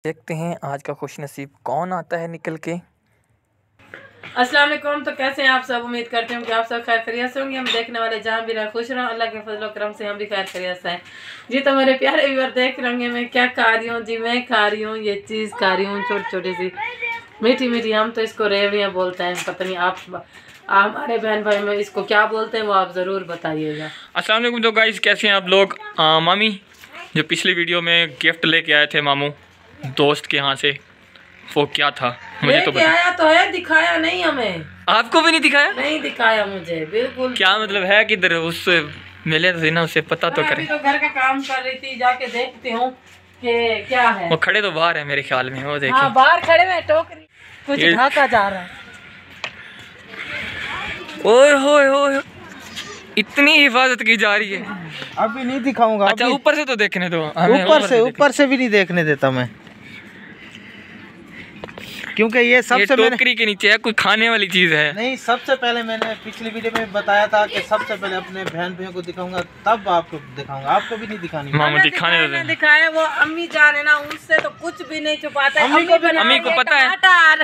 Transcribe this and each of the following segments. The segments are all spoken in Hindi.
देखते हैं आज का खुश नसीब कौन आता है निकल के। अस्सलाम वालेकुम। तो कैसे हैं आप सब? उम्मीद करते हैं कि आप सब खैर खैरियत से होंगे। हम देखने वाले जहाँ भी रहे खुश रहें, अल्लाह के फजल और करम से हम भी खैर खैरियत से हैं जी। तो मेरे प्यारे व्यूअर देख रहे मैं क्या खा रही हूँ जी। मैं खा रही हूँ ये चीज़ खा रही हूँ, छोटी छोटी सी मीठी मीठी, हम तो इसको रेवड़ियाँ बोलते हैं। पता नहीं आप हमारे बहन भाई में इसको क्या बोलते हैं वो आप ज़रूर बताइएगा। अस्सलाम वालेकुम। तो गाइस कैसे हैं आप लोग। मामी जो पिछली वीडियो में गिफ्ट लेके आए थे मामू दोस्त के यहाँ से, वो क्या था मुझे तो आया तो है, दिखाया नहीं हमें। आपको भी नहीं दिखाया? नहीं दिखाया मुझे बिल्कुल। क्या मतलब है किधर उससे मिले थे ना, उसे पता तो करें। तो घर का काम कर रही थी, जाके देखती हूँ कि क्या है। वो खड़े तो बाहर है मेरे ख्याल में, वो देखिए। हाँ बाहर खड़े में टोकरी कुछ ढाका जा रहा है। ओए होए होए, इतनी हिफाजत की जा रही है। अभी नहीं दिखाऊंगा। अच्छा ऊपर से तो देखने दो। ऊपर से भी नहीं देखने देता मैं, क्योंकि ये सबसे टोकरी के नीचे है, कोई खाने वाली चीज है। नहीं, सबसे पहले मैंने पिछली वीडियो में बताया था कि सबसे पहले अपने बहन भाइयों को दिखाऊंगा, तब आपको दिखाऊंगा। आपको भी नहीं दिखानी। मामू दिखाने दो। दिखाया वो अम्मी जान है ना, उनसे तो कुछ भी नहीं छुपाता। अम्मी को पता है।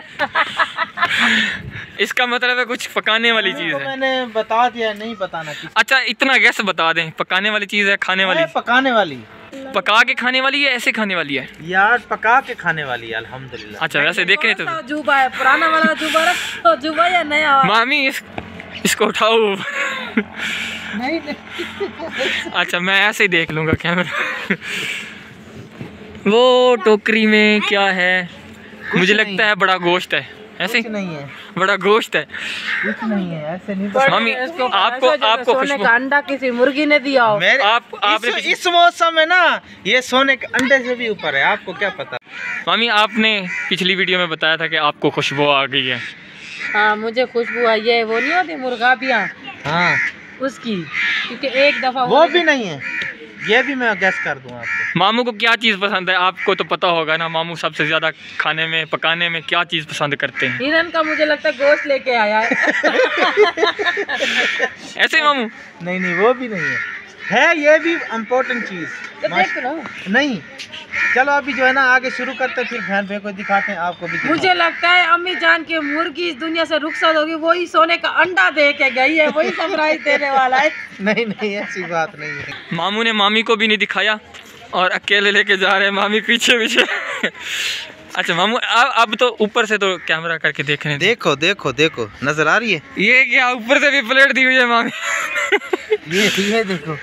इसका मतलब है कुछ पकाने वाली चीज है। मैंने बता दिया, नहीं बताना। अच्छा इतना गैस बता दें, पकाने वाली चीज है, खाने वाली? पकाने वाली। पका के खाने वाली है, ऐसे खाने वाली है यार? पका के खाने वाली है अल्हम्दुलिल्लाह। अच्छा वैसे देख रहे तो जुबा है, पुराना वाला जुबा रखो, जुबा या नया? मामी इसको उठाओ। नहीं अच्छा मैं ऐसे ही देख लूंगा कैमरा। वो टोकरी में क्या है? मुझे लगता है बड़ा गोश्त है। ऐसे नहीं है, बड़ा गोश्त है। कुछ नहीं है, ऐसे नहीं। मामी आपको सोने का अंडा किसी मुर्गी ने दिया हो। आपने इस मौसम में ना ये सोने के अंडे से भी ऊपर है, आपको क्या पता। मामी आपने पिछली वीडियो में बताया था कि आपको खुशबू आ गई है। हाँ मुझे खुशबू आई है। वो नहीं होती मुर्गाबियाँ? हाँ उसकी, क्योंकि एक दफा वो भी नहीं है, ये भी मैं गैस कर दूं आपको। मामू को क्या चीज़ पसंद है आपको तो पता होगा ना। मामू सबसे ज़्यादा खाने में पकाने में क्या चीज़ पसंद करते हैं? हिरन का मुझे लगता है गोश्त लेके आया है। ऐसे मामू? नहीं वो भी नहीं है ये भी इम्पोर्टेंट चीज़। नहीं चलो अभी जो है ना आगे शुरू करते हैं, फिर बहन भाई को दिखाते हैं, आपको भी। मुझे लगता है अम्मी जान की मुर्गी इस दुनिया से रुखसत होगी, वही सोने का अंडा दे के गई है, वही सरप्राइज देने वाला है। नहीं ऐसी बात नहीं है। मामू ने मामी को भी नहीं दिखाया और अकेले लेके जा रहे हैं, मामी पीछे पीछे। अच्छा मामू अब तो ऊपर से तो कैमरा करके देखने देखो नजर आ रही है? ये क्या ऊपर से भी प्लेट दी हुई है मामी? ये देखो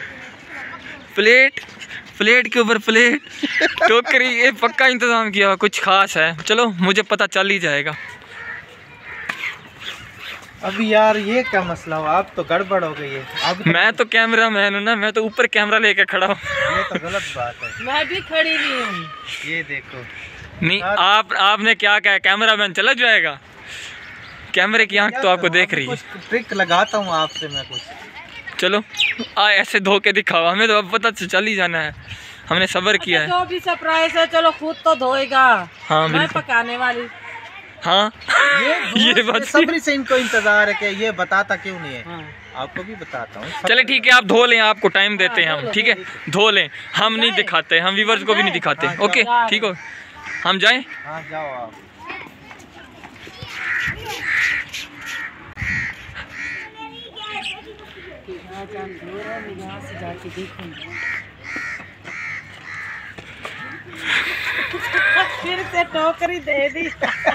प्लेट के ऊपर प्लेट, टोकरी, ये पक्का इंतजाम किया हुआ, कुछ खास है। चलो मुझे पता चल ही जाएगा। अभी यार ये क्या मसला हो, आप तो गड़बड़ हो गई है। मैं तो कैमरा मैन हूँ ना, मैं तो ऊपर कैमरा लेके खड़ा हूँ। ये तो गलत बात है। मैं भी खड़ी नहीं हूँ। ये देखो नहीं आपने क्या कहा, कैमरा मैन चला जाएगा? कैमरे की आंख तो आपको देख रही है। ट्रिक लगाता हूँ आपसे मैं कुछ। चलो ऐसे धो के दिखाओ, हमें तो अब पता चल ही जाना है, हमने सब्र किया है। जो भी सरप्राइज है चलो खुद तो धोएगा। हाँ मैं पकाने वाली। हाँ ये बात सब्र से इनको इंतजार है कि ये बताता क्यों नहीं है। हाँ। आपको भी बताता हूँ। चले ठीक है आप धो लें, आपको टाइम देते हैं हम। ठीक है धो लें, हम नहीं दिखाते, हम व्यूवर्स को भी नहीं दिखाते। ओके ठीक हो, हम जाएं? हाँ जाओ आप। यहाँ से जाके देखूंगी। फिर से टोकरी दे दी।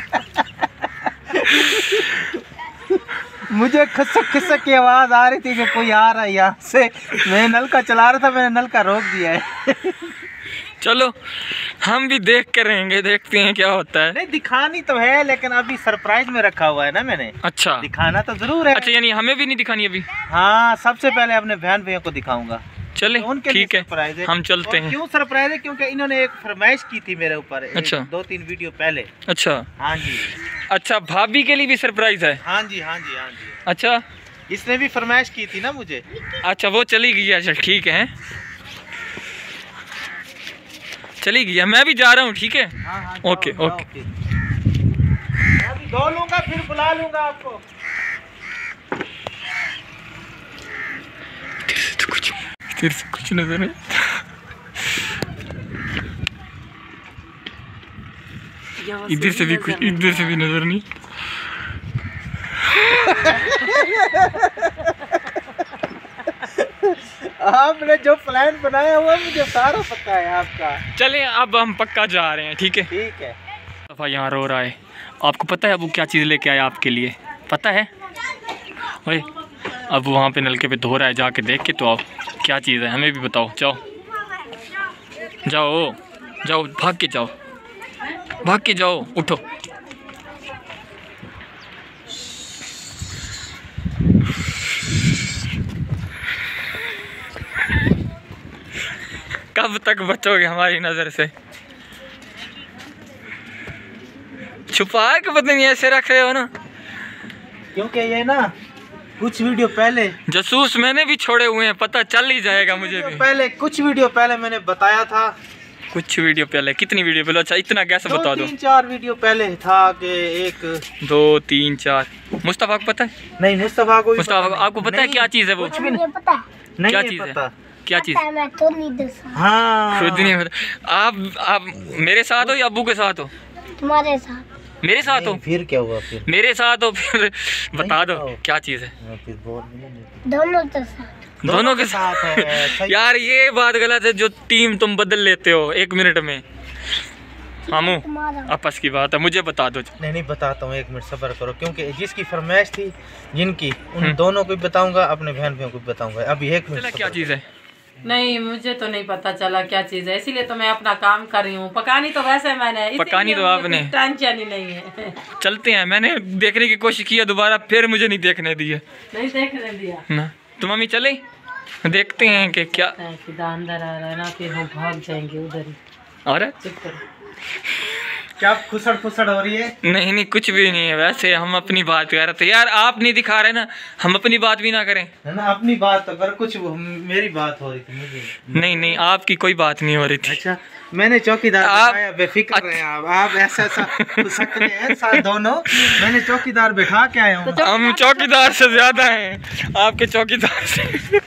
मुझे खिसक की आवाज आ रही थी कि कोई आ रहा है यहाँ से। मैं नल का चला रहा था, मैंने नल का रोक दिया है। चलो हम भी देख कर रहेंगे, देखते हैं क्या होता है। नहीं दिखानी तो है, लेकिन अभी सरप्राइज में रखा हुआ है ना मैंने। अच्छा दिखाना तो जरूर है। अच्छा यानी हमें भी नहीं दिखानी अभी? हाँ सबसे पहले अपने बहन भैया को दिखाऊंगा। चले उनके ठीक है, सरप्राइज है, हम चलते हैं। क्यों सरप्राइज है? क्योंकि इन्होंने एक फरमाइश की थी मेरे ऊपर। अच्छा 2-3 वीडियो पहले। अच्छा हाँ जी। अच्छा भाभी के लिए भी सरप्राइज है? हाँ जी। अच्छा इसने भी फरमाइश की थी ना मुझे। अच्छा वो चली गई। अच्छा ठीक है चली गई, मैं भी जा रहा हूँ। ठीक है हाँ, ओके। अभी धो लूंगा फिर बुला लूंगा आपको। तेरे से कुछ नजर नहीं। इधर से भी कुछ, इधर से भी नजर नहीं। आपने जो प्लान बनाया हुआ मुझे सारा पता है आपका। चलें अब हम पक्का जा रहे हैं, ठीक है? ठीक है। दफा यहाँ रो रहा है। आपको पता है अब वो क्या चीज़ लेके आया आपके लिए? पता है? ओए अब वहाँ पे नलके पे धो रहा है, जाके देख के तो आओ क्या चीज़ है, हमें भी बताओ। जाओ जाओ जाओ, भाग के जाओ, भाग के जाओ, उठो। कब तक बचोगे हमारी नज़र से? छुपा के पता नहीं ऐसे रख रहे हो ना, क्योंकि ये ना कुछ वीडियो पहले जासूस मैंने भी छोड़े हुए हैं, पता चल ही जाएगा मुझे भी। कुछ वीडियो पहले मैंने बताया था। कुछ वीडियो पहले? कितनी वीडियो पहले? अच्छा इतना कैसे बता दो? 3-4 वीडियो पहले था कि 1 2 3 4। मुस्तफा को पता है? नहीं, मुस्तफा को आपको पता है क्या चीज़ है वो? कुछ भी नहीं पता। क्या चीज़ है? क्या चीज़? हाँ, खुद नहीं पता। आप मेरे साथ हो या अब्बू के साथ हो? तुम्हारे साथ। मेरे साथ हो? फिर क्या हुआ? फिर मेरे साथ हो फिर बता दो क्या चीज़ है? फिर दोनों के साथ। दोनों के साथ है। यार ये बात गलत है, जो टीम तुम बदल लेते हो 1 मिनट में। मामू आपस की बात है, मुझे बता दो। नहीं बताता हूँ, 1 मिनट सब्र करो, क्योंकि जिसकी फरमाइश थी जिनकी, उन दोनों को भी बताऊंगा, अपने बहन भाइयों को भी बताऊंगा। अभी 1 मिनट। क्या चीज़ है? नहीं मुझे तो नहीं पता चला क्या चीज़ है, इसीलिए तो मैं अपना काम कर रही हूँ। पकानी तो वैसे मैंने, पकानी तो आपने, टेंशन ही नहीं है। चलते हैं, मैंने देखने की कोशिश की है दोबारा, फिर मुझे नहीं देखने दिए। नहीं देखने दिया ना तो मम्मी चले देखते हैं कि क्या सीधा अंदर आ रहा है ना, फिर हम भाग जाएंगे उधर ही। और क्या खुसड़ फुसड़ हो रही है? नहीं कुछ भी नहीं है, वैसे हम अपनी बात कर रहे थे यार। आप नहीं दिखा रहे ना, हम अपनी बात भी ना करें। है ना, अपनी बात तो कर, कुछ मेरी बात हो रही थी मुझे। नहीं आपकी कोई बात नहीं हो रही थी। अच्छा मैंने चौकीदार आप बिठाया, बेफिक्र रहे आप ऐसा सकते हैं साथ दोनों। मैंने चौकीदार बिठा के आया हूँ। हम चौकीदार से ज्यादा हैं आपके चौकीदार से।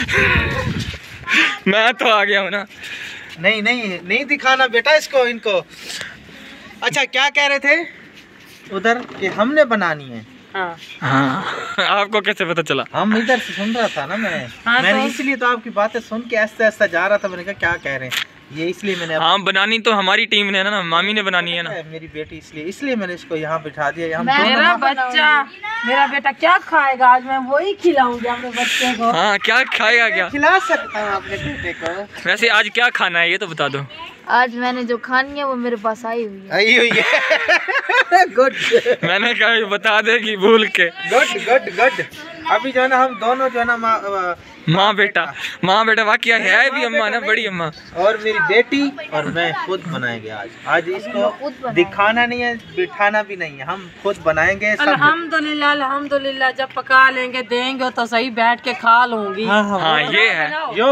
मैं तो आ गया हूँ ना। नहीं दिखाना बेटा इसको, इनको। अच्छा क्या कह रहे थे उधर कि हमने बनानी है? हाँ आपको कैसे पता चला? हम इधर से सुन रहा था ना मैंने तो? इसलिए तो आपकी बातें सुन के आस्ते आस्ते जा रहा था। मैंने कहा क्या कह रहे हैं ये, इसलिए मैंने हाँ बनानी तो हमारी टीम ने ना, मामी ने बनानी है ना, मेरी बेटी, इसलिए मैंने इसको यहाँ बिठा दिया। हम मेरा बेटा क्या खाएगा आज, मैं वही खिलाऊंगी अपने बच्चे को। हाँ क्या खाएगा? क्या खिला सकता हूँ अपने बेटे को। वैसे आज क्या खाना है ये तो बता दो। आज मैंने जो खानी है वो मेरे पास आई हुई है। गुड। मैंने कहा बता देगी भूल के। गुड। अभी जो है ना हम दोनों जो है ना माँ बेटा वाकई है भी अम्मा ना, बड़ी अम्मा और मेरी बेटी और मैं खुद बनाएंगे आज इसको दिखाना नहीं है, बिठाना भी नहीं है, हम खुद बनाएंगे। अल्हम्दुलिल्लाह जब पका लेंगे देंगे तो सही, बैठ के खा लूंगी। हाँ ये है।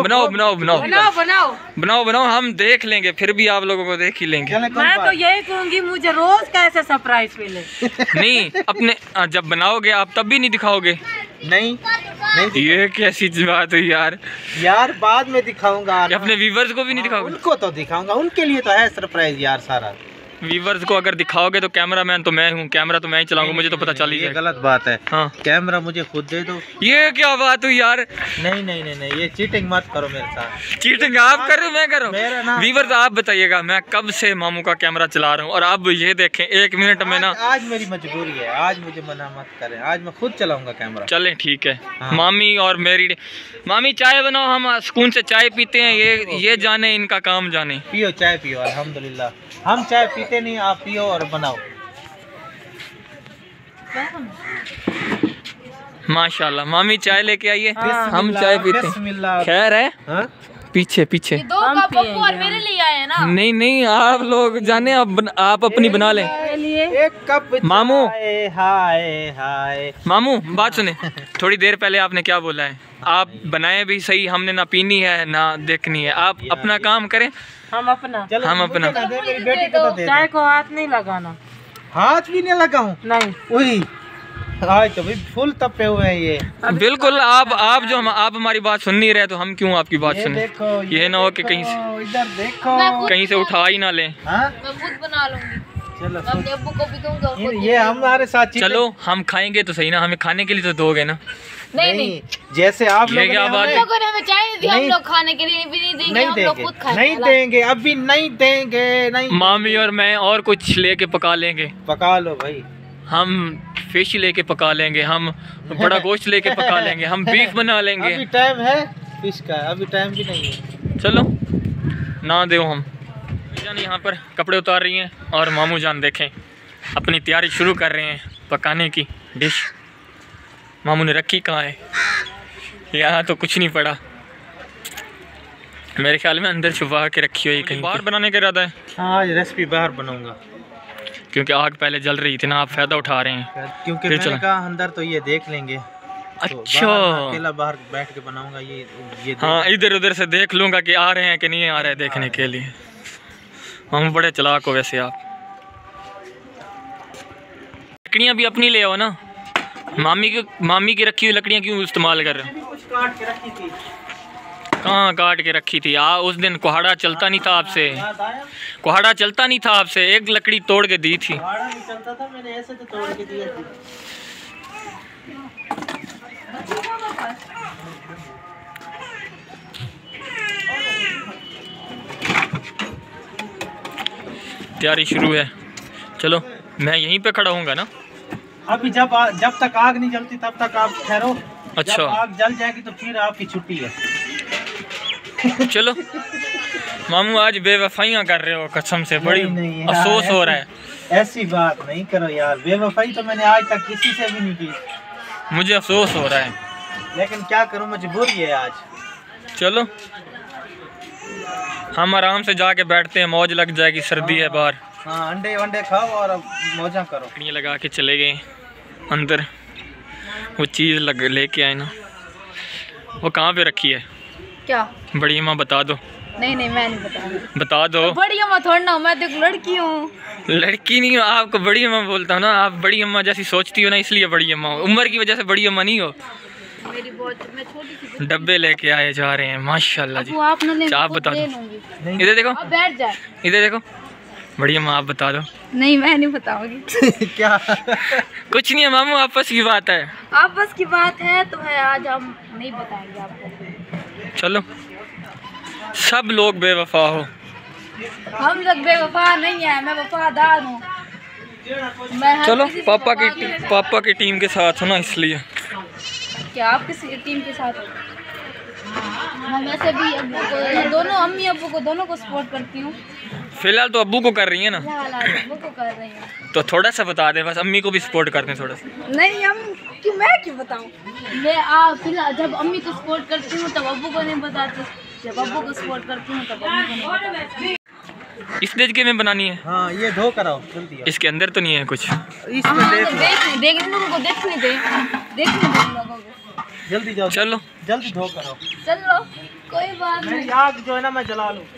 बनाओ हम देख लेंगे, फिर भी आप लोगों को देख ही लेंगे। मैं तो यही कहूँगी मुझे रोज कैसे सरप्राइज मिले। नहीं अपने जब बनाओगे आप तब भी नहीं दिखाओगे? नहीं ये कैसी बात हुई यार बाद में दिखाऊंगा। अपने व्यूवर्स को भी नहीं दिखाओगे? उनको तो दिखाऊंगा, उनके लिए तो है सरप्राइज यार सारा। व्यूवर्स को अगर दिखाओगे तो कैमरामैन तो मैं हूँ, कैमरा तो मैं ही चलाऊंगा, मुझे तो पता चल ही जाएगा। गलत बात है। हाँ कैमरा मुझे खुद दे दो। ये क्या बात हुई यार? नहीं ये चीटिंग मत करो मेरे साथ। चीटिंग आप कर रहे हो, मैं करूँ? व्यूवर्स आप बताइएगा, मैं कब से मामू का कैमरा चला रहा हूँ और अब ये देखें 1 मिनट में ना। आज मेरी मजबूरी है, आज मुझे मना मत करें, आज मैं खुद चलाऊंगा कैमरा। चलें ठीक है। हाँ। मामी और मेरी मामी चाय बनाओ, हम सुकून से चाय पीते हैं, ये जाने इनका काम जाने। पियो चाय पियो, अल्हम्दुलिल्लाह। हम चाय पीते नहीं, आप पियो और बनाओ। माशाल्लाह मामी चाय लेके आइए, हम चाय पीते हैं। खैर है हाँ? पीछे दो कप पप्पू और मेरे लिए आए ना। नहीं आप लोग जाने, आप अपनी बना लें। एक कप मामू। हाय मामू बात सुने, थोड़ी देर पहले आपने क्या बोला है? आप बनाए भी सही, हमने ना पीनी है ना देखनी है, आप अपना काम करें, हम अपना। मेरी बेटी को तो दे। चाय को हाथ नहीं लगाना। हाथ भी नहीं लगाऊं? नहीं। वही आज तो भाई फुल तपे हुए हैं ये। बिल्कुल आप जो आप हमारी बात सुन नहीं रहे तो हम क्यों आपकी बात सुने? ये ना हो कि कहीं से इधर देखो, कहीं से उठा ही ना लें। मैं खुद बना लूंगी। चलो मैं अपने अब्बू को भी दूंगा और खुद ये हमारे साथ चीजें- चलो हम खाएंगे तो सही ना, हमें खाने के लिए तो दोगे ना। नहीं जैसे आप ये लोगों क्या ने बात हमें- है? लोगों ने हमें चाय नहीं दी, हम नहीं- लोग खाने के लिए भी नहीं देंगे, नहीं हम लोग देंगे, खुद खाएंगे। नहीं देंगे, अभी नहीं देंगे, नहीं मामी और मैं और कुछ लेके पका लेंगे। पका लो भाई। हम फिश लेके पका लेंगे, हम बड़ा गोश्त लेके पका लेंगे, हम बीफ बना लेंगे। अभी टाइम है फिश का, अभी टाइम भी नहीं है। चलो ना दो हम जान यहाँ पर कपड़े उतार रही हैं और मामू जान देखें अपनी तैयारी शुरू कर रहे हैं पकाने की डिश। मामू ने रखी कहाँ है? यहाँ तो कुछ नहीं पड़ा, मेरे ख्याल में अंदर छुपा के रखी हुई कहीं। बाहर बनाने का इरादा है? हाँ आज रेसिपी बाहर बनाऊंगा क्योंकि आग पहले जल रही थी ना, आप फ़ायदा उठा रहे हैं। क्योंकि फिर मैंने चला। कहा अंदर तो ये देख लेंगे। तो अच्छा बाहर अकेला बाहर बैठ के बनाऊंगा ये हाँ, इधर उधर से देख लूँगा कि आ रहे हैं कि नहीं आ रहे हैं देखने के लिए। हम बड़े चालाक हो वैसे आप। लकड़ियाँ भी अपनी ले आओ ना, मामी की रखी हुई लकड़ियाँ क्यों इस्तेमाल कर रहे हो? कुछ काट के रखी थी। कहाँ काट के रखी थी? उस दिन कुहाड़ा चलता नहीं था आपसे, याद आया? कुहाड़ा चलता नहीं था आपसे, एक लकड़ी तोड़ के दी थी। भाड़ा नहीं चलता था, मैंने ऐसे तो तोड़ के दिया थी। तैयारी शुरू है, चलो मैं यहीं पे खड़ा हूँगा ना। अभी जब तक आग नहीं जलती तब तक आप ठहरो। अच्छा। जब आग जल जाएगी तो फिर आपकी छुट्टी है। चलो मामू आज बेवफाइयाँ कर रहे हो कसम से, बड़ी नहीं, अफसोस यार, हो रहा है। ऐसी बात नहीं करो यार, बेवफाई तो मैंने आज तक किसी से भी नहीं की, मुझे अफसोस हो रहा है। लेकिन क्या करूं, मजबूरी है आज। चलो हम आराम से जाके बैठते हैं, मौज लग जाएगी, सर्दी है बाहर। हाँ अंडे वंडे खाओ और अब मौजा करो। ये लगा के चले गए अंदर, वो चीज़ लेके आए ना, वो कहाँ पे रखी है? क्या? बड़ी अम्मा बता दो। नहीं मैं नहीं बताऊंगी। बता दो। बड़ी अम्मा थोड़ा ना, मैं तो एक लड़की हूँ। लड़की नहीं हो, आपको बड़ी अम्मा बोलता हूँ ना, आप बड़ी अम्मा जैसी सोचती हो ना, इसलिए बड़ी अम्मा हो। उम्र की वजह से बड़ी अम्मा नहीं हो। मेरी बहुत मैं छोटी सी डब्बे लेके आए जा रहे हैं माशाल्लाह जी। वो आप ना ले, आप खुद बता ले दो। लूंगी। इधर देखो, आप बैठ जाए। इधर देखो, बड़ी अम्मा आप बता दो। नहीं मैं नहीं बताऊंगी। क्या? कुछ नहीं है मामू, आपस की बात है। आप बस की बात है तो है, आज हम नहीं बताएंगे आपको। चलो सब लोग बेवफा हो, हम लोग बेवफा नहीं है, मैं वफादार हूँ। मैं हर चलो किसी से पापा वफा करता हूँ। पापा की टीम के साथ हो ना, इसलिए। क्या आप किसी टीम के साथ हो? हम ऐसे भी अब्बू को, दोनों अम्मी अब्बू को दोनों को सपोर्ट करती हूँ। फिलहाल तो अब्बू को कर रही है ना, फिलहाल आज अब्बू को कर रही हूँ। तो थोड़ा सा बता दे बस, अम्मी को भी सपोर्ट करते हैं थोड़ा सा। नहीं हम क्यों, मैं क्यों बताऊँ? मैं फिलहाल जब अम्मी को सपोर्ट करती हूँ तब अब्बू को नहीं बताती, जब अब्बू को सपोर्ट करती हूँ तब अम्मी को नहीं बताती। इस देख में बनानी है? हाँ ये धो कराओ जल्दी। इसके अंदर तो नहीं है कुछ? इसमें हाँ, देख तो लो। देखने लोगों को देखने दे लोगों को। जल्दी जाओ, चलो जल्दी धो करो। चलो कोई बात नहीं। मेरी आग जो है ना मैं जला लूँ।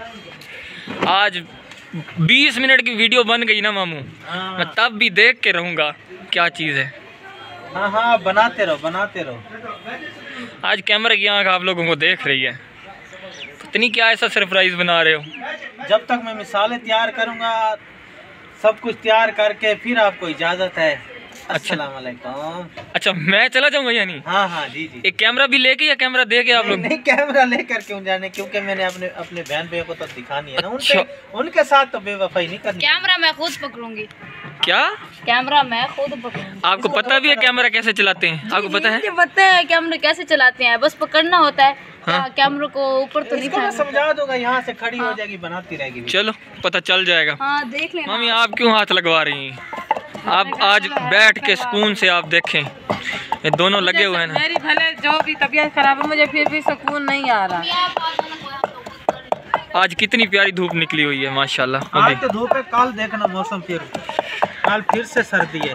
आज 20 मिनट की वीडियो बन गई ना मामू, हाँ मैं तब भी देख के रहूँगा क्या चीज़ है। हाँ हाँ बनाते रहो बनाते रहो। आज कैमरा की आँख आप लोगों को देख रही है, इतनी क्या ऐसा सरप्राइज बना रहे हो? जब तक मैं मिसालें तैयार करूँगा, सब कुछ तैयार करके फिर आपको इजाज़त है। अस्सलाम वालेकुम। अच्छा मैं चला जाऊँगा यानी? हाँ हाँ जी जी। एक कैमरा भी लेके या कैमरा दे के आप लोग? नहीं कैमरा लेकर क्यों जाने, क्योंकि मैंने अपने बहन भाइयों को तो दिखानी है ना। अच्छा। उनके साथ तो बेवफाई नहीं करनी। कैमरा मैं खुद पकड़ूंगी। क्या? कैमरा मैं खुद पकड़ूंगी। आपको पता भी है कैमरा कैसे चलाते हैं? आपको पता है? मुझे पता है कैमरा कैसे चलाते हैं, बस पकड़ना होता है। हाँ। कैमरा को ऊपर तो नहीं इसको मैं उठाना। समझा दूंगा, यहाँ से खड़ी हो जाएगी, बनाती रहेगी। चलो पता चल जाएगा। हाँ देख लेना। मम्मी आप क्यों हाथ लगवा रही हैं? आप आज बैठ के सुकून से आप देखें, ये दोनों लगे हुए हैं ना। मेरी भले जो भी तबीयत खराब है, मुझे फिर भी सुकून नहीं आ रहा। आज कितनी प्यारी धूप निकली हुई है माशाल्लाह। आज तो धूप है, कल देखना मौसम कल फिर से सर्दी है।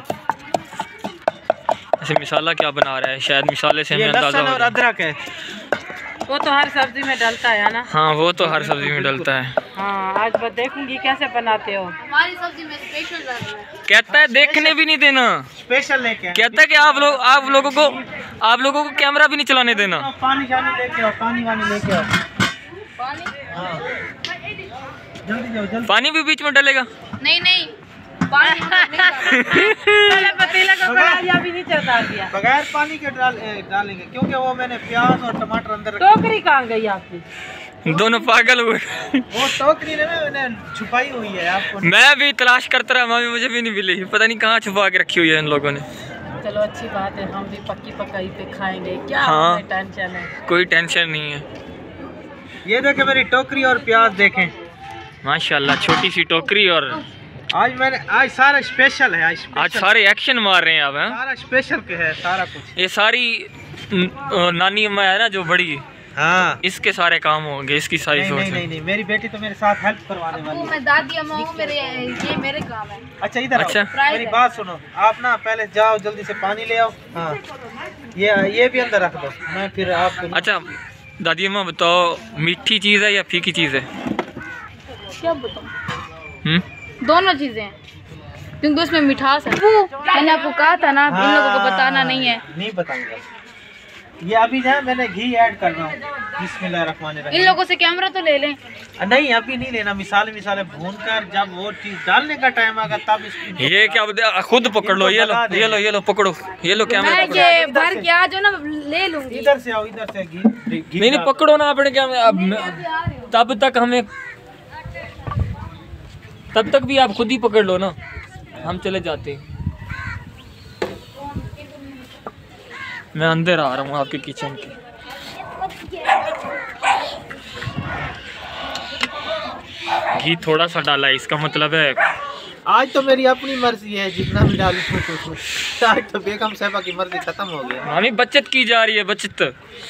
ऐसे मिसाला क्या बना रहा है? शायद मिसाले से ये हमें अंदाजा लहसुन हो और जाए। अदरक है। वो तो हर सब्जी में डलता है ना। हाँ वो तो हर सब्जी में डलता है। हाँ आज बस देखूंगी कैसे बनाते हो। हमारी सब्जी में स्पेशल डाल रहा है। कहता है देखने भी नहीं देना, स्पेशल लेके आए। कहता है कि आप लोगों को कैमरा भी नहीं चलाने देना। पानी शानी लेके आओ, पानी वानी लेके आओ। पानी? हाँ जल्दी जाओ जल्दी। पानी भी बीच में डलेगा? नहीं पानी नहीं डालना। पहले पतीले को कढ़ाई अभी नीचे उतार दिया। बगैर पानी के डालेंगे क्योंकि वो मैंने प्याज और टमाटर अंदर रखे। टोकरी कहाँ गई आपकी? दोनों पागल हुए। वो टोकरी ने मैंने छुपाई हुई है आपको। मैं भी तलाश करता रहा मामी, मुझे भी नहीं मिली, पता नहीं कहाँ छुपा के रखी हुई है इन लोगों ने। चलो अच्छी बात है, हम भी पक्की पकाई पे खाएंगे, क्या हाँ। हमें टेंशन है। कोई टेंशन नहीं है। ये देखें मेरी टोकरी और प्याज देखें माशाल्लाह, छोटी सी टोकरी। और आज सारा स्पेशल है। आज सारे एक्शन मार रहे हैं आप हैं? सारा स्पेशल के है सारा कुछ। ये सारी नानी अम्मा है ना जो बड़ी, हाँ इसके सारे काम होंगे, इसकी सारी नहीं, सोच नहीं, है। नहीं, नहीं, मेरी बेटी तो मेरे साथ हेल्प करवाने वाली वो है। मैं दादी अम्मा हूँ, मेरे ये मेरे काम है। अच्छा इधर अच्छा। आओ, मेरी बात सुनो। आप ना पहले जाओ जल्दी से पानी ले आओ। हाँ ये भी अंदर रख दो, मैं फिर आपको। अच्छा दादी अम्मा बताओ, मीठी चीज़ है या फीकी चीज़ है? क्या बताऊँ? दोनों चीजें हैं, क्योंकि उसमें मिठास है। मैंने आपको कहा था ना, इन लोगों को बताना नहीं है। नहीं बताऊंगा। ये अभी ना मैंने घी ऐड कर रहा हूँ। बिस्मिल्लाहिर्रहमानिर्रहीम। इन लोगों से कैमरा तो ले लें। नहीं अभी नहीं लेना, मिसाले भून कर जब वो चीज डालने का टाइम आएगा तब इसको। ये क्या, खुद पकड़ लो, ये लो ये लो ये लो, पकड़ो ये लो कैमरा मैं पकड़ो। ये भर के आ जो ना ले लूंगी। इधर से आओ, इधर से घी नहीं नहीं पकड़ो ना अपने कैमरा। तब तक हमें, तब तक भी आप खुद ही पकड़ लो ना, हम चले जाते हैं। मैं अंदर आ रहा हूँ आपके किचन के। घी थोड़ा सा डाला है, इसका मतलब है आज तो मेरी अपनी मर्जी है, जितना भी डालूं। आज तो बेगम साहबा की मर्जी खत्म हो गया। मामी बचत की जा रही है, बचत।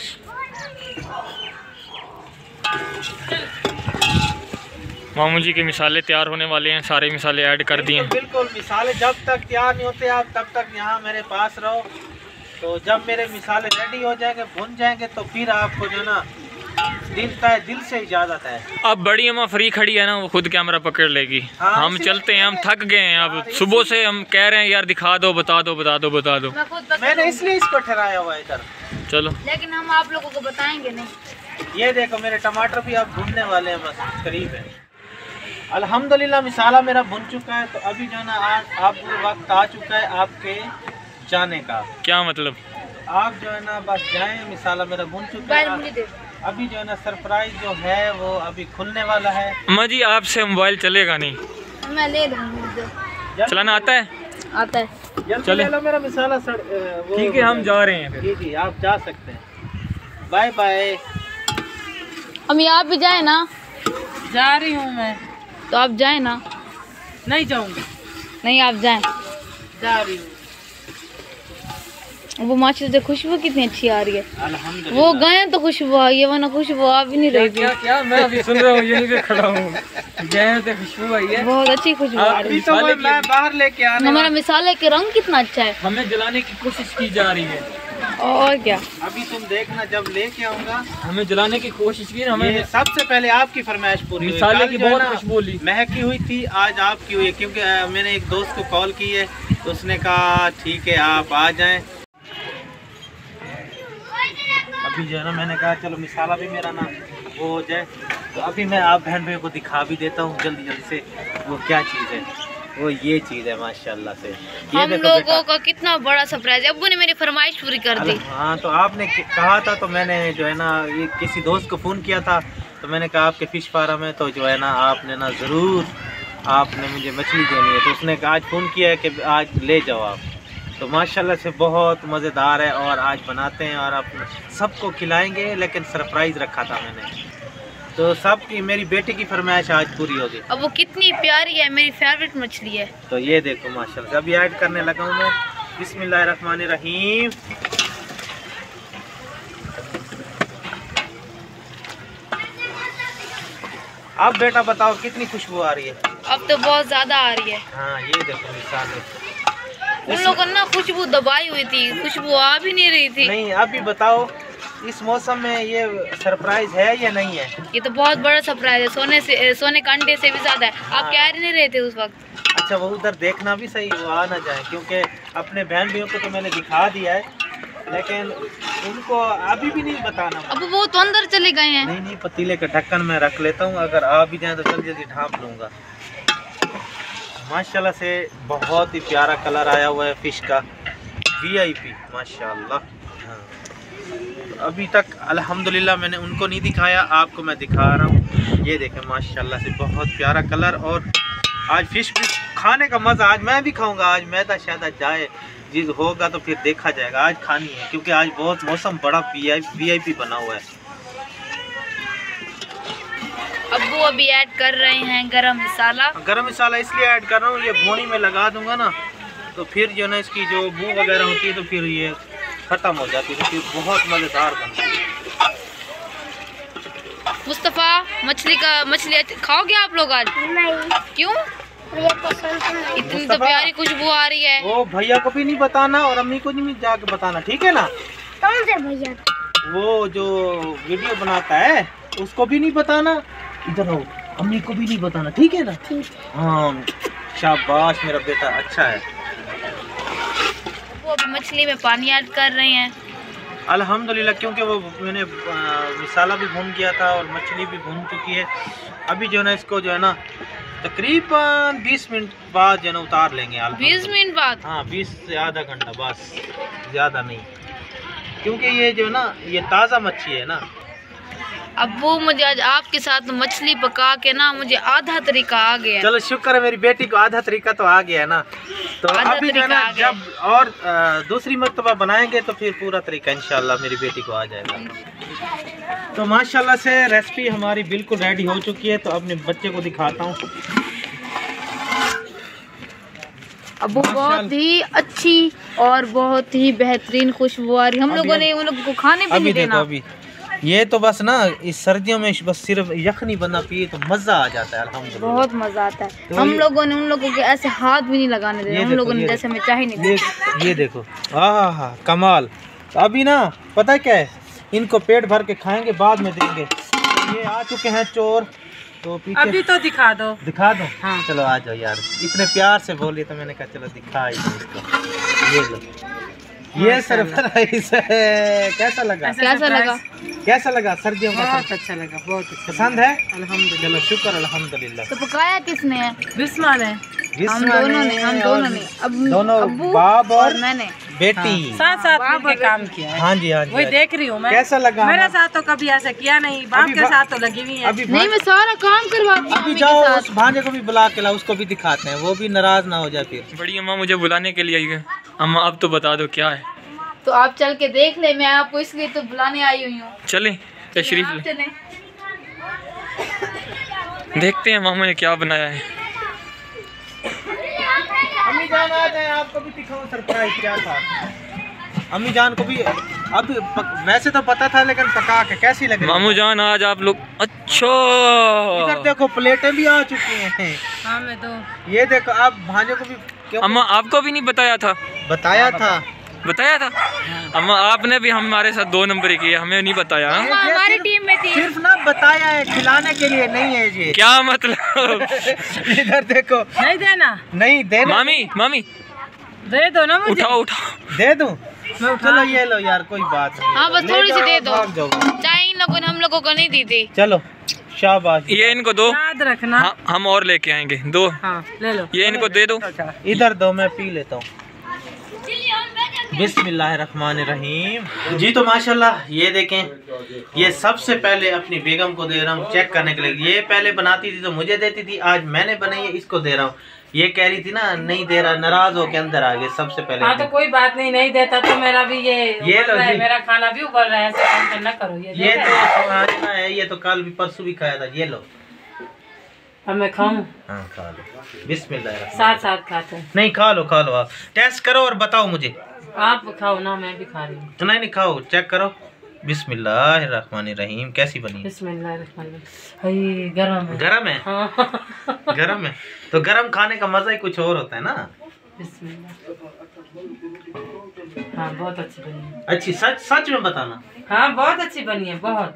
मामू जी के मिसाले तैयार होने वाले हैं, सारे मिसाले ऐड कर दिए हैं। बिल्कुल मिसाले जब तक तैयार नहीं होते आप तब तक यहाँ मेरे पास रहो। तो जब मेरे मिसाले रेडी हो जाएंगे, भुन जाएंगे, तो फिर आपको जो ना दिल से इजाजत है। अब बड़ी अम्मा फ्री खड़ी है ना, वो खुद कैमरा पकड़ लेगी। हाँ, हम चलते हैं, हम थक गए हैं। अब सुबह से हम कह रहे हैं यार दिखा दो, बता दो बता दो बता दो। मैं खुद बता मैंने इसलिए इसको ठहराया हुआ है इधर। चलो लेकिन हम आप लोगों को बताएंगे नहीं। ये देखो मेरे टमाटर भी अब भुनने वाले हैं, बस करीब है। अल्हम्दुलिल्लाह मिसाला मेरा भुन चुका है। तो अभी जो ना आप वक्त आ चुका है आपके जाने का। क्या मतलब? आप जो है ना बस जाएं, मिसाला मेरा भुन चुका मोबाइल मुझे है। दे। अभी जो है ना सरप्राइज जो है वो अभी खुलने वाला है। अम्मा जी आपसे मोबाइल चलेगा नहीं, मैं ले लूँगी। चलाना आता है? आता है। जल्दी चले। ले लो मेरा मिसाला। ठीक है हम जा रहे हैं फिर। जी जी आप जा सकते हैं। Bye bye. अम्मी आप भी जाए ना। जा रही हूँ मैं। तो आप जाए ना। नहीं जाऊंगी। नहीं आप जाए। जा रही हूँ। वो माचिस से खुशबू कितनी अच्छी आ रही है। अल्हम्दुलिल्लाह। वो गए तो खुशबू आई है, वरना खुशबू आ भी नहीं रही थी। क्या मैं अभी सुन रहा हूँ, यहीं पे खड़ा हूँ। गए थे, खुशबू आई है। बहुत अच्छी खुशबू आ रही अभी तो मैं बाहर लेके है। आने हमारा मिसाले के रंग कितना अच्छा है। हमें जलाने की कोशिश की जा रही है। और क्या। अभी तुम देखना जब लेके आऊंगा। हमें जलाने की कोशिश की, हमें ये सबसे पहले आपकी फरमाइश पूरी हुई। मिसाले कल की जो है बहुत ना खुशबू ली। महकी हुई थी, आज आपकी हुई है। क्योंकि मैंने एक दोस्त को कॉल की है तो उसने कहा ठीक है आप आ जाएं। अभी जो है ना मैंने कहा चलो मिसाला भी मेरा ना वो हो जाए। तो अभी मैं आप बहन भाई को दिखा भी देता हूँ जल्दी जल्दी से वो क्या चीज़ है। वो ये चीज़ है माशाल्लाह से। ये हम देखो लोगों बेटा। का कितना बड़ा सरप्राइज है। अब्बू ने मेरी फरमाइश पूरी कर दी। हाँ तो आपने कहा था तो मैंने जो है ना ये किसी दोस्त को फ़ोन किया था। तो मैंने कहा आपके फ़िश फार्म है तो जो है ना आपने ना ज़रूर आपने मुझे मछली देनी है। तो उसने कहा आज फ़ोन किया है कि आज ले जाओ आप। तो माशाल्लाह से बहुत मज़ेदार है और आज बनाते हैं और आप सबको खिलाएंगे। लेकिन सरप्राइज़ रखा था मैंने, तो सबकी मेरी बेटी की फरमाइश आज पूरी होगी। अब वो कितनी प्यारी है, मेरी फेवरेट मछली है। तो ये देखो माशाल्लाह से अभी ऐड करने लगा हूँ मैं। बिस्मिल्लाहिर्रहमानिर्रहीम। अब बेटा बताओ कितनी खुशबू आ रही है? अब तो बहुत ज्यादा आ रही है। हाँ ये देखो मिसाल उन लोगों ने ना खुशबू दबाई हुई थी, खुशबू आ भी नहीं रही थी। नहीं। अभी बताओ इस मौसम में ये सरप्राइज है या नहीं है? ये तो बहुत बड़ा सरप्राइज है, सोने के अंडे से भी ज्यादा है। आप कह नहीं रहे थे उस वक्त। अच्छा वो उधर देखना भी सही, वो आ ना जाए। क्योंकि अपने बहन भाइयों को तो मैंने दिखा दिया है लेकिन उनको अभी भी नहीं बताना। अब वो तो अंदर चले गए हैं। नहीं पतीले का ढक्कन मैं रख लेता हूँ, अगर आ भी जाए तो जल्दी जल्दी ढाँप लूँगा। माशाल्लाह से बहुत ही प्यारा कलर आया हुआ है फिश का, VIP माशाल्लाह। हाँ। तो अभी तक अल्हम्दुलिल्लाह मैंने उनको नहीं दिखाया, आपको मैं दिखा रहा हूँ। ये देखें माशाल्लाह से बहुत प्यारा कलर। और आज फिश भी खाने का मज़ा, आज मैं भी खाऊंगा। आज मैदा शायद जाए चीज़ होगा तो फिर देखा जाएगा। आज खानी है क्योंकि आज बहुत मौसम बड़ा VIP बना हुआ है। अब्बू अभी ऐड कर रहे हैं गरम मसाला। गरम मसाला इसलिए ऐड कर रहा हूँ, ये भोनी में लगा दूंगा ना तो फिर जो ना इसकी जो बू वगैरह होती है तो फिर ये ख़त्म हो जाती है, तो फिर बहुत मज़ेदार बनती है। मुस्तफ़ा मछली खाओगे आप लोग आज? नहीं। क्यों? इतनी तो प्यारी खुशबू आ रही है। वो भैया को भी नहीं बताना और अम्मी को नहीं जाके बताना, ठीक है ना? कौन से भैया? वो जो वीडियो बनाता है उसको भी नहीं बताना, इधर हो, अम्मी को भी नहीं बताना, ठीक है ना? ठीक है। हाँ शाबाश मेरा बेटा, अच्छा है। वो अभी मछली में पानी ऐड कर रहे हैं अल्हम्दुलिल्लाह, क्योंकि वो मैंने मसाला भी भून किया था और मछली भी भून चुकी है। अभी जो है ना इसको जो है ना तकरीबन 20 मिनट बाद जो है ना उतार लेंगे। 20 मिनट बाद? हाँ 20 से आधा घंटा बस, ज़्यादा नहीं, क्योंकि ये जो है ना ये ताज़ा मच्छी है ना। अब्बू मुझे आज आपके साथ मछली पका के ना मुझे आधा तरीका आ गया। चलो शुक्र है मेरी बेटी को आधा तरीका तो आ गया है ना। तो अभी जो है ना जब और दूसरी मर्तबा बनाएंगे तो फिर पूरा तरीका इंशाल्लाह मेरी बेटी को आ जाएगा। तो माशाल्लाह से रेसिपी हमारी बिल्कुल रेडी हो चुकी है। तो अपने बच्चे को दिखाता हूँ। अब्बू बहुत ही अच्छी और बहुत ही बेहतरीन खुशबू आ रही। हम लोगों ने उन लोगों को खाने भी नहीं देना। अभी ये तो बस ना इस सर्दियों में बस सिर्फ यखनी बना पिए तो मज़ा आ जाता है अल्हम्दुलिल्लाह, बहुत मज़ा आता है। तो हम लोगों ने उन लोगों के ऐसे हाथ भी नहीं लगाने देना, हम लोगों ने जैसे में चाहे नहीं। ये देखो हाँ कमाल। तो अभी ना पता है क्या है, इनको पेट भर के खाएंगे, बाद में देंगे। ये आ चुके हैं चोर, तो पीछे अभी तो दिखा दो। हाँ। चलो आ जाओ यार, इतने प्यार से बोलिए तो मैंने कहा चलो दिखा ही दो इसको। ये लो, ये सरप्राइज है। कैसा लगा? कैसा लगा सर्दियों का? बहुत अच्छा लगा, बहुत अच्छा पसंद है अल्हम्दुलिल्लाह। चलो शुक्र अल्हम्दुलिल्लाह। तो पकाया किसने है? बिस्मा ने। हम दोनों ने अब दोनों अब्बू बाप और मैंने बेटी साथ साथ मिलके काम किया है। हाँ जी हाँ जी, वही देख रही हूँ मैं। कैसा लगा? मेरे साथ तो कभी ऐसा किया नहीं, बाप के साथ तो लगी हुई है। अभी नहीं, मैं सारा काम करवाती हूँ। अभी जाओ उस भांजे को भी बुला के लाओ, उसको भी दिखाते हैं, वो भी नाराज ना हो जाए फिर। बड़ी अम्मा मुझे बुलाने के लिए आई है। अम्मा अब तो बता दो क्या है। तो आप चल के देख ले, मैं आपको इसलिए तो बुलाने आई हुई हूँ। चलें तशरीफ ले, चलें। देखते हैं मामू ने क्या बनाया है। अम्मी जान आ जाए, आपको भी दिखाऊं सरप्राइज क्या था। अम्मी जान को भी अब वैसे तो पता था लेकिन पका के कैसी लग रही? मामू जान आज आप लोग अच्छा इधर देखो प्लेटें भी आ चुकी हैं। हाँ मैं तो ये देखो आप भांजे को भी क्यों अम्मा आपको भी नहीं बताया था? बताया था। अम्मा आपने भी हमारे साथ 2 नंबर ही किया, हमें नहीं बताया। हमारी टीम में थी। सिर्फ ना बताया है, खिलाने के लिए नहीं है ये। क्या मतलब? इधर देखो, नहीं देना, नहीं देना। मामी दे दो ना मुझे। उठाओ दे दूं? चलो ये लो यार, कोई बात नहीं। हाँ, बस थोड़ी सी दे दो। भाग जाओ। चाहे इन लोगों ने हम लोगों को नहीं दी थी। चलो शाबाश। ये इनको दो, याद रखना। हम और लेके आएंगे। दो हाँ ले लो, ये इनको दे दो। इधर दो, मैं पी लेता हूँ। बिस्मिल्लाहिर्रहमानिर्रहीम। जी तो माशाल्लाह ये देखें, ये सबसे पहले अपनी बेगम को दे रहा हूँ चेक करने के लिए। ये पहले बनाती थी तो मुझे देती थी, आज मैंने बनाई है इसको दे रहा हूँ। ये कह रही थी ना नहीं दे रहा, नाराज हो के अंदर आ गए सबसे पहले। हाँ तो कोई बात नहीं, नहीं देता तो मेरा भी ये लो जी, मेरा खाना भी उबल रहा है, ऐसे टेंशन ना करो। ये तो आज ना है, ये तो कल भी परसों भी खाया था। ये लो, अब मैं खाऊं? हाँ खा लो, बिस्मिल्लाह। साथ साथ खाते हैं। नहीं खा लो आप टेस्ट करो और बताओ मुझे। आप खाओ ना, मैं भी खा रही हूँ। नहीं खाओ, चेक करो। बिस्मिल्लाहिर्रहमानिर्रहीम। कैसी बनी है? बिस्मिल्लाहिर्रहमानिर्रहीम। गरम है। गरम है? हाँ। गरम है तो गरम खाने का मजा ही कुछ और होता है ना। बिस्मिल्लाह। हाँ बहुत अच्छी बनी है। अच्छी सच में बताना। हाँ बहुत अच्छी बनी है, बहुत।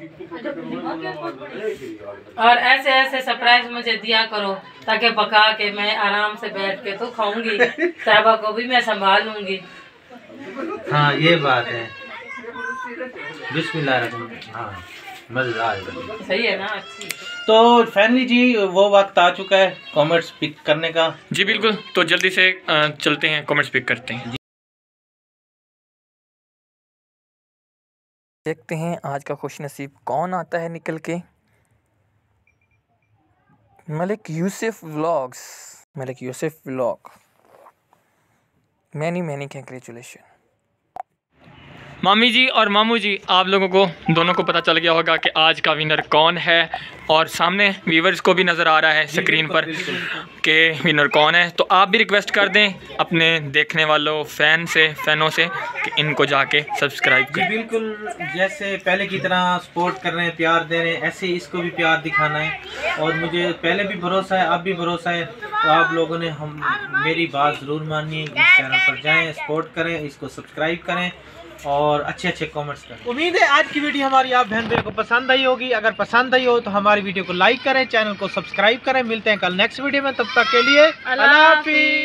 और ऐसे ऐसे सरप्राइज मुझे दिया करो ताकि पका के मैं आराम से बैठ के तो खाऊंगी, साहबा को भी मैं संभाल लूंगी। हाँ ये बात है। बिस्मिल्लाह। हाँ मजेदार। सही है ना, अच्छी। तो फाइनली जी वो वक्त आ चुका है कमेंट्स पिक करने का। जी बिल्कुल, तो जल्दी से चलते हैं, कमेंट्स पिक करते हैं। देखते हैं आज का खुश नसीब कौन आता है निकल के। Malik Yusuf vlogs, Malik Yusuf vlog, many congratulation. मामी जी और मामू जी, आप लोगों को दोनों को पता चल गया होगा कि आज का विनर कौन है, और सामने व्यूवर्स को भी नज़र आ रहा है स्क्रीन पर कि विनर कौन है। तो आप भी रिक्वेस्ट कर दें अपने देखने वालों फ़ैनों से कि इनको जाके सब्सक्राइब जी करें। बिल्कुल, जैसे पहले की तरह सपोर्ट कर रहे हैं, प्यार दे रहे हैं, ऐसे ही इसको भी प्यार दिखाना है। और मुझे पहले भी भरोसा है, अब भी भरोसा है, तो आप लोगों ने मेरी बात ज़रूर मानिए। इस चैनल पर जाएं, सपोर्ट करें, इसको सब्सक्राइब करें और अच्छे कमेंट्स करें। उम्मीद है आज की वीडियो हमारी आप बहन भाइयों को पसंद आई होगी। अगर पसंद आई हो तो हमारी वीडियो को लाइक करें, चैनल को सब्सक्राइब करें। मिलते हैं कल नेक्स्ट वीडियो में, तब तक के लिए अल्लाह हाफिज़।